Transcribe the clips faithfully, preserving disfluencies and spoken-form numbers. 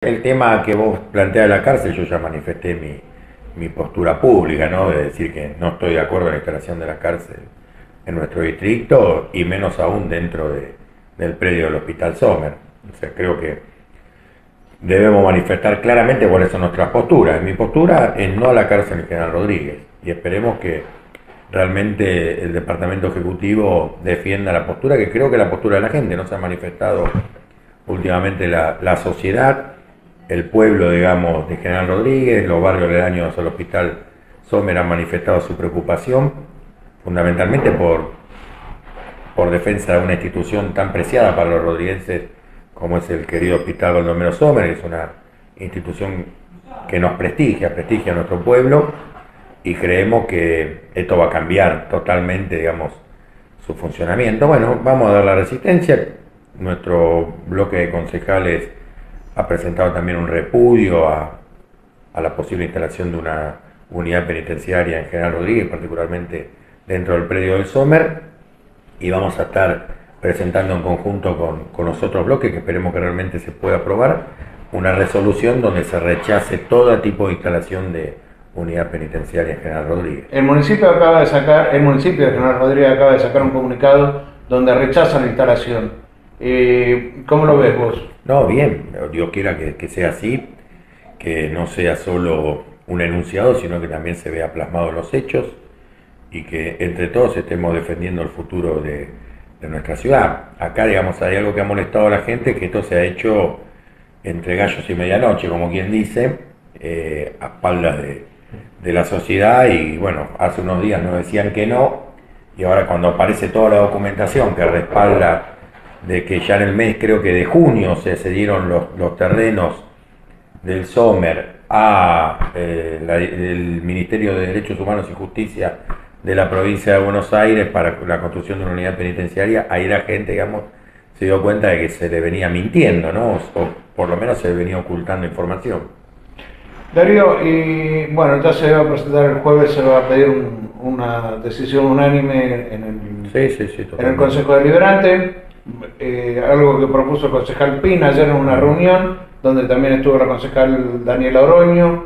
El tema que vos planteas de la cárcel, yo ya manifesté mi, mi postura pública, ¿no? De decir que no estoy de acuerdo en la instalación de la cárcel en nuestro distrito y menos aún dentro de, del predio del Hospital Sommer. O sea, creo que debemos manifestar claramente cuáles son nuestras posturas. Mi postura es no a la cárcel en General Rodríguez y esperemos que realmente el Departamento Ejecutivo defienda la postura, que creo que la postura de la gente no se ha manifestado últimamente la, la sociedad, el pueblo, digamos, de General Rodríguez, los barrios aledaños al Hospital Sommer han manifestado su preocupación, fundamentalmente por, por defensa de una institución tan preciada para los rodriguenses como es el querido Hospital Baldomero Sommer, que es una institución que nos prestigia, prestigia a nuestro pueblo, y creemos que esto va a cambiar totalmente, digamos, su funcionamiento. Bueno, vamos a dar la resistencia. Nuestro bloque de concejales ha presentado también un repudio a, a la posible instalación de una unidad penitenciaria en General Rodríguez, particularmente dentro del predio del Sommer, y vamos a estar presentando en conjunto con, con los otros bloques, que esperemos que realmente se pueda aprobar, una resolución donde se rechace todo tipo de instalación de unidad penitenciaria en General Rodríguez. El municipio acaba de sacar, el municipio de General Rodríguez acaba de sacar un comunicado donde rechaza la instalación. Eh, ¿Cómo lo ves vos? No, bien, Dios quiera que, que sea así, que no sea solo un enunciado, sino que también se vea plasmado en los hechos y que entre todos estemos defendiendo el futuro de, de nuestra ciudad. Acá, digamos, hay algo que ha molestado a la gente, que esto se ha hecho entre gallos y medianoche, como quien dice, eh, a espaldas de, de la sociedad, y bueno, hace unos días nos decían que no, y ahora cuando aparece toda la documentación que respalda de que ya en el mes, creo que de junio, se cedieron los, los terrenos del Sommer a eh, la, el Ministerio de Derechos Humanos y Justicia de la provincia de Buenos Aires para la construcción de una unidad penitenciaria, ahí la gente, digamos, se dio cuenta de que se le venía mintiendo, ¿no? O por lo menos se le venía ocultando información. Darío, y bueno, ya se va a presentar el jueves, se va a pedir un, una decisión unánime en el, sí, sí, sí, en el Consejo Deliberante, eh, algo que propuso el concejal Pina ayer en una reunión, donde también estuvo la concejal Daniela Oroño.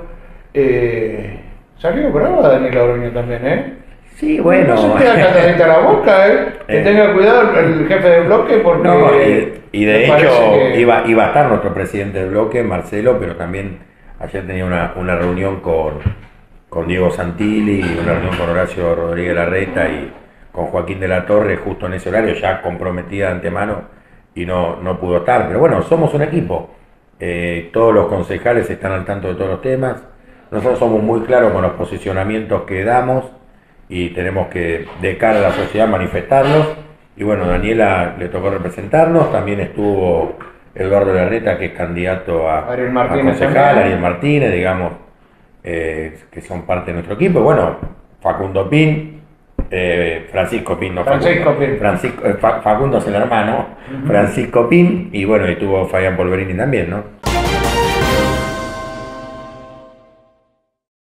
Eh, salió brava Daniela Oroño también, ¿eh? Sí, bueno. No se queda calladita la boca, ¿eh? Que eh. tenga cuidado el jefe del bloque porque... No, y, y de hecho que... iba, iba a estar nuestro presidente del bloque, Marcelo, pero también ayer tenía una, una reunión con, con Diego Santilli, una reunión con Horacio Rodríguez Larreta y con Joaquín de la Torre, justo en ese horario, ya comprometida de antemano, y no, no pudo estar. Pero bueno, somos un equipo. Eh, todos los concejales están al tanto de todos los temas. Nosotros somos muy claros con los posicionamientos que damos y tenemos que, de cara a la sociedad, manifestarlos. Y bueno, Daniela le tocó representarnos, también estuvo Eduardo Larreta, que es candidato a, Ariel a Martínez concejal, también. Ariel Martínez, digamos, eh, que son parte de nuestro equipo. Y bueno, Facundo Pin, eh, Francisco Pin, no Francisco Facundo, Pin. Francisco, eh, Facundo es el hermano, uh-huh. Francisco Pin, y bueno, y tuvo Fabián Polverini también, ¿no?